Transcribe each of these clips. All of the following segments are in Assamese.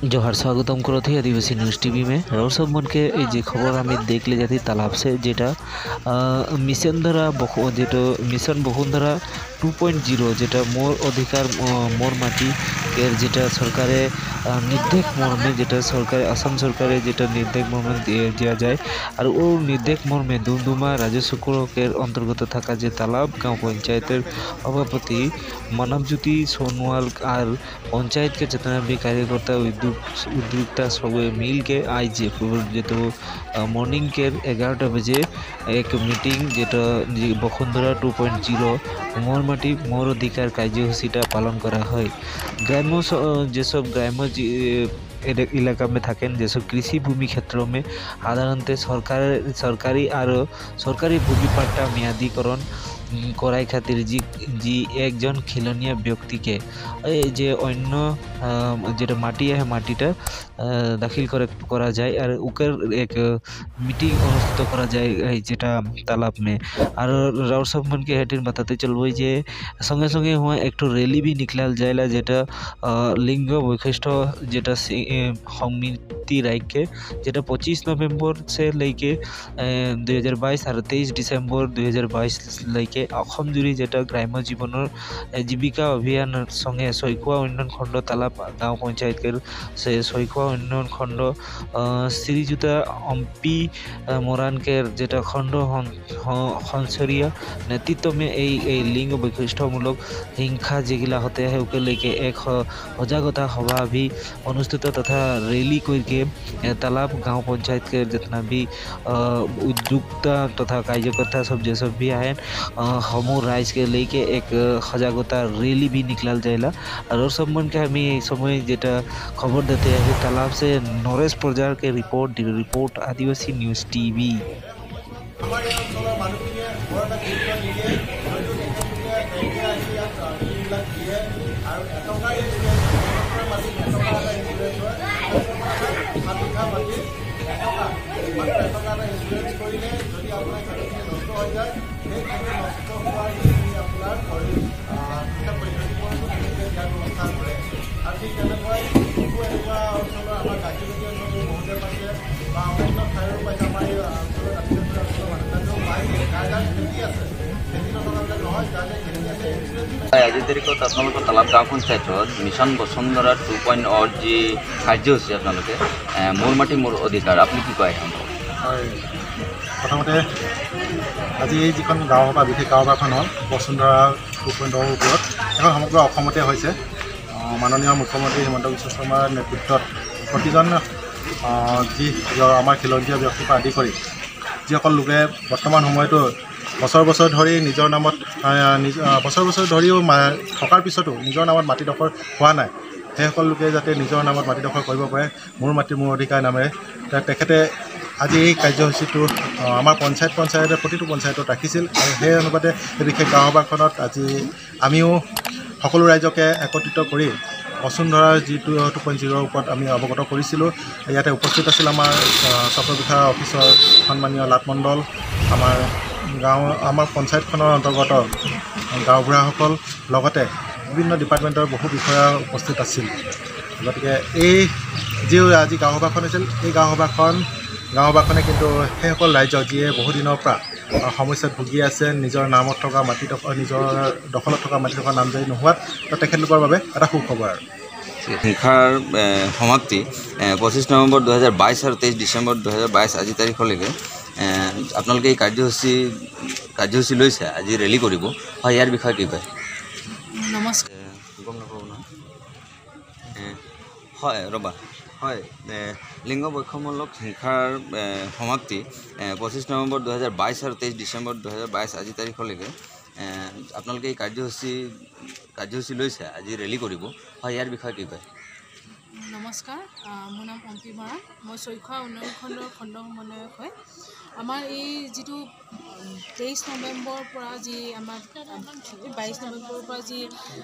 जोहार स्वागतम करो थी आदिवासी न्यूज़ टीवी में और सब मन के जे खबर हमें देख ले जाती तालाब से जेटा मिशन धरा जेटा मिशन बसुंधरा 2.0 जेटा मोर अधिकार मोर माटी के जेटा सरकारे निर्देश मर्मे जेटा सरकारे आसाम सरकारे जेटा निर्देश मर्मे दिया जाए और वो निर्देश मर्मे दुमदुमा राजस्व के अंतर्गत थका जे तालाब गाँव पंचायतर सभापति मानवज्योति सोनवाल और पंचायत के जितना भी कार्यकर्ता उद्योक्ता सब मिल के आज जो मॉर्निंग के 11टा बजे एक मीटिंग जेटा बसुंधरा 2.0 मोर माटी मोर अधिकार कार्यसूचीटा पालन करा है। ग्राम्य जेसब ग्राम्य इलाका में थकें जेसब कृषि भूमि क्षेत्रों में साधारणत सरकारी और सरकारी भूमि पट्टा म्यादीकरण कराई खातिर जी एकजन खिलनिया व्यक्ति के जे अन्य जेटा माटी है माटीटा दाखिल करा जाए और उकर एक मीटिंग अनुष्ठित करा जाए जेटा तालाब में और राउर सब मन के हेटिन बताते चलबो जे संगे संगे हुआ एक रैली भी निकलाल जाएला जेटा लिंग वैशिष्ट जेटा समिति राइक के जेटा 25 नवंबर से लेके 2022 और 23 डिसेम्बर 2022 लेके অসম জুৰি যেটা গ্ৰাম্য জীৱনৰ জীৱিকা অভিযান संगे শৈখোৱা উন্নয়ন খণ্ড তালাব গাঁও পঞ্চায়তৰ শৈখোৱা উন্নয়ন খণ্ড শ্ৰীযুতা অম্পি মৰাণকেৰ যেটা খণ্ড সংসদীয় নেতৃত্ব में এই লিঙ্গ বৈশিষ্ট্যমূলক হিংসা যেগিলা होते हैं उके लेके एक सजागता सभा भी अनुष्ठित तथा रैली करके तालाब गांव पंचायत के जितना भी उद्योक्ता तथा कार्यकर्ता सब जे सब भी आए समूह राइज के लेके एक सजागता रैली भी निकलाल जाएला और सब मन के हमें समय जेटा खबर देते हैं तालाब से नरेश प्रजार के रिपोर्ट आदिवासी न्यूज़ टीवी। আজি তাৰিখত আপোনালোকৰ তালাব গাঁও পঞ্চায়তত মিছন বসুন্ধৰা 2.0 যি কাৰ্যসূচী আপোনালোকে মোৰ মাটি মোৰ অধিকাৰ আপুনি কি কয়? হয়, প্ৰথমতে আজি এই যিখন গাঁও সভা বিশেষ গাঁও সভাখন হ'ল বসুন্ধৰা 2.0 ওপৰত এখন সমগ্ৰ অসমতে হৈছে। মাননীয় মুখ্যমন্ত্ৰী হিমন্ত বিশ্ব শৰ্মাৰ নেতৃত্বত প্ৰতিজন যি আমাৰ খিলঞ্জীয়া ব্যক্তিৰ পৰা আদি কৰি যিসকল লোকে বৰ্তমান সময়তো বছৰ ধৰি নিজৰ নামত বছৰ ধৰিও থকাৰ পিছতো নিজৰ নামত মাটিডোখৰ হোৱা নাই, সেইসকল লোকে যাতে নিজৰ নামত মাটিডোখৰ কৰিব পাৰে মোৰ মাটি মোৰ অধিকাৰ নামেৰে তেখেতে আজি এই কাৰ্যসূচীটো আমাৰ পঞ্চায়তে প্ৰতিটো পঞ্চায়তত ৰাখিছিল আৰু সেই অনুপাতে এই বিশেষ গাঁও সভাখনত আজি আমিও সকলো ৰাইজকে একত্ৰিত কৰি বসুন্ধৰা যিটো 2.0 ওপৰত আমি অৱগত কৰিছিলোঁ। ইয়াতে উপস্থিত আছিল আমাৰ চক্ৰ বিষয়া অফিচৰ সন্মানীয় লাটমণ্ডল, আমাৰ পঞ্চায়তখনৰ অন্তৰ্গত গাঁওবুঢ়াসকল লগতে বিভিন্ন ডিপাৰ্টমেণ্টৰ বহু বিষয়া উপস্থিত আছিল। গতিকে এই যি আজি গাঁও সভাখন আছিল এই গাঁও সভাখনে কিন্তু সেইসকল ৰাইজক যিয়ে বহুদিনৰ পৰা সমস্যাত ভুগি আছে নিজৰ নামত থকা মাটিডোখৰ নিজৰ দখলত থকা মাটিডোখৰ নামজাৰি নোহোৱাত তেখেতলোকৰ বাবে এটা সুখবৰ। আৰু হিংসাৰ সমাপ্তি 25 নৱেম্বৰ 2022 আৰু 23 ডিচেম্বৰ 2022 আজি তাৰিখলৈকে আপোনালোকে এই কাৰ্যসূচী লৈছে, আজি ৰেলী কৰিব হয়, ইয়াৰ বিষয়ে কি কয়? নমস্কাৰ। গম নাপাব নহয় হয় ৰ'বা হয়, লিংগ বৈষম্যমূলক হিংসাৰ সমাপ্তি 25 নৱেম্বৰ 2022 আৰু 23 ডিচেম্বৰ 2022 আজি তাৰিখলৈকে আপোনালোকে এই কাৰ্যসূচী লৈছে, আজি ৰেলী কৰিব হয়, ইয়াৰ বিষয়ে কি কয়? নমস্কাৰ, মোৰ নাম অম্পি মৰাণ, মই শৈখোৱা উন্নয়ন খণ্ড সমন্বয়ক হয়। আমাৰ এই যিটো 23 নৱেম্বৰৰ পৰা যি আমাৰ 22 নৱেম্বৰৰ পৰা যি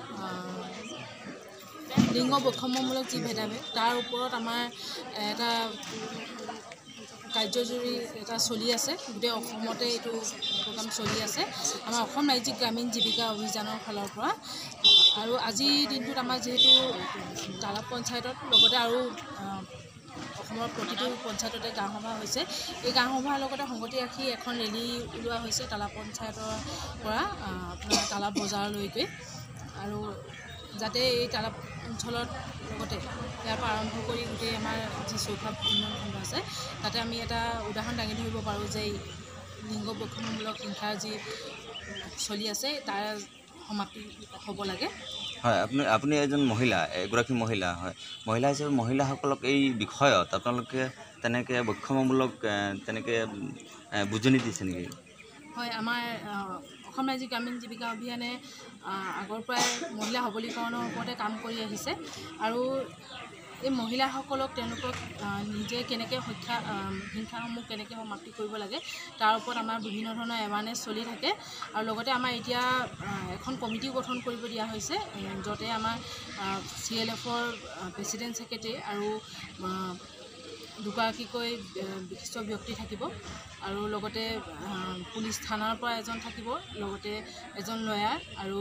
লিংগ বৈষম্যমূলক যি ভেদাভেদ তাৰ ওপৰত আমাৰ এটা কাৰ্যজুৰি এটা চলি আছে, গোটেই অসমতে এইটো প্ৰগ্ৰাম চলি আছে। আমাৰ অসম ৰাজ্যিক গ্ৰামীণ জীৱিকা অভিযানৰ ফালৰ পৰা আৰু আজিৰ দিনটোত আমাৰ যিহেতু তালাপ পঞ্চায়তত লগতে আৰু অসমৰ প্ৰতিটো পঞ্চায়ততে গাঁও সভা হৈছে, এই গাঁও সভাৰ লগতে সংগতি ৰাখি এখন ৰেলী ওলোৱা হৈছে তালাপ পঞ্চায়তৰ পৰা আপোনাৰ তালাপ বজাৰলৈকে। আৰু যাতে এই তালাপ অঞ্চলত লগতে ইয়াৰ পৰা আৰম্ভ কৰি গোটেই আমাৰ যি চৌখা উন্নয়ন খণ্ড আছে তাতে আমি এটা উদাহৰণ দাঙি ধৰিব পাৰোঁ যে লিংগ বৈষম্যমূলক হিংসাৰ যি চলি আছে তাৰ সমাপ্তি হ'ব লাগে। হয়, আপুনি এজন মহিলা, এগৰাকী মহিলা হয়, মহিলা হিচাপে মহিলাসকলক এই বিষয়ত আপোনালোকে তেনেকৈ বৈষম্যমূলক তেনেকৈ বুজনি দিছে নেকি? হয়, আমাৰ অসম ৰাজ্যিক গ্ৰামীণ জীৱিকা অভিযানে আগৰ পৰাই মহিলা সবলীকৰণৰ ওপৰতে কাম কৰি আহিছে আৰু এই মহিলাসকলক তেওঁলোকক নিজে কেনেকৈ হিংসাসমূহ কেনেকৈ সমাপ্তি কৰিব লাগে তাৰ ওপৰত আমাৰ বিভিন্ন ধৰণৰ এৱাৰনেছ চলি থাকে। আৰু লগতে আমাৰ এতিয়া এখন কমিটিও গঠন কৰিব দিয়া হৈছে, য'তে আমাৰ CLF-ৰ প্ৰেচিডেণ্ট ছেক্ৰেটাৰী আৰু দুগৰাকীকৈ বিশিষ্ট ব্যক্তি থাকিব আৰু লগতে পুলিচ থানাৰ পৰা এজন থাকিব, লগতে এজন লয়াৰ আৰু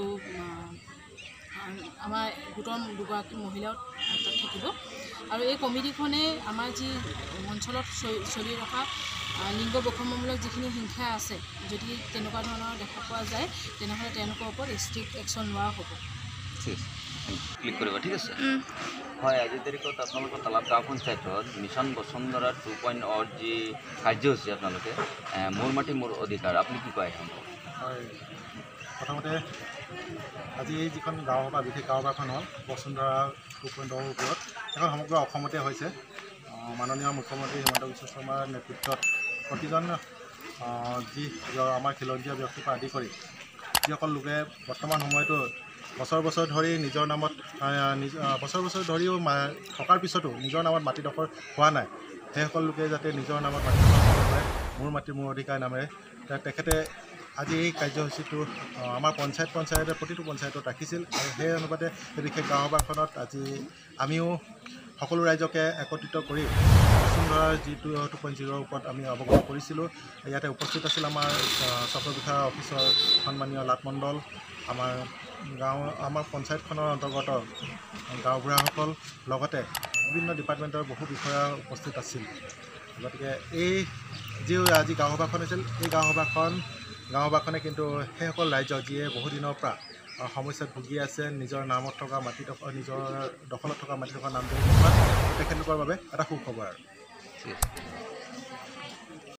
আমাৰ গোটৰ দুগৰাকী মহিলাও তাত থাকিব। আৰু এই কমিটিখনে আমাৰ যি অঞ্চলত চলি ৰখা লিংগ বৈষম্যমূলক যিখিনি হিংসা আছে, যদি তেনেকুৱা ধৰণৰ দেখা পোৱা যায় তেনেহ'লে তেওঁলোকৰ ওপৰত ষ্ট্ৰিক্ট একশ্যন লোৱা হ'ব। ঠিক আছে, ক্লিক কৰিব, ঠিক আছে। হয়, আজিৰ তাৰিখত আপোনালোকৰ তালাপ গাঁও পঞ্চায়তত মিছন বসুন্ধৰা 2.0 যি কাৰ্যসূচী আপোনালোকে মোৰ মাটি মোৰ অধিকাৰ, আপুনি কি কয়? হয়, প্ৰথমতে আজি এই যিখন গাঁও সভা, বিশেষ গাঁও সভাখন হ'ল বসুন্ধৰা 2.0ৰ ওপৰত। এখন সমগ্ৰ অসমতে হৈছে। মাননীয় মুখ্যমন্ত্ৰী হিমন্ত বিশ্ব শৰ্মাৰ নেতৃত্বত প্ৰতিজন যি আমাৰ খিলঞ্জীয়া ব্যক্তিৰ পৰা আদি কৰি যিসকল লোকে বৰ্তমান সময়তো বছৰ ধৰি নিজৰ নামত বছৰ ধৰিও থকাৰ পিছতো নিজৰ নামত মাটিডোখৰ হোৱা নাই, সেইসকল লোকে যাতে নিজৰ নামত মাটিডোখৰ কৰে, মোৰ মাটি মোৰ অধিকাৰ নামেৰে তেখেতে আজি এই কাৰ্যসূচীটো আমাৰ পঞ্চায়তে প্ৰতিটো পঞ্চায়তত ৰাখিছিল। আৰু সেই অনুপাতে এই বিশেষ গাঁও সভাখনত আজি আমিও সকলো ৰাইজকে একত্ৰিত কৰি বসুন্ধৰাৰ যিটো 2.0ৰ ওপৰত আমি অৱগত কৰিছিলোঁ। ইয়াতে উপস্থিত আছিল আমাৰ চক্ৰ বিষয়া অফিচৰ সন্মানীয় লাট মণ্ডল, আমাৰ পঞ্চায়তখনৰ অন্তৰ্গত গাঁওবুঢ়াসকল, লগতে বিভিন্ন ডিপাৰ্টমেণ্টৰ বহু বিষয়া উপস্থিত আছিল। গতিকে এই যি আজি গাঁও সভাখন আছিল, এই গাঁও সভাখনে কিন্তু সেইসকল ৰাইজক যিয়ে বহুদিনৰ পৰা সমস্যাত ভুগি আছে, নিজৰ নামত থকা মাটিডোখৰ, নিজৰ দখলত থকা মাটিডোখৰ নাম ধৰি তেখেতলোকৰ বাবে এটা সুখবৰ আৰু।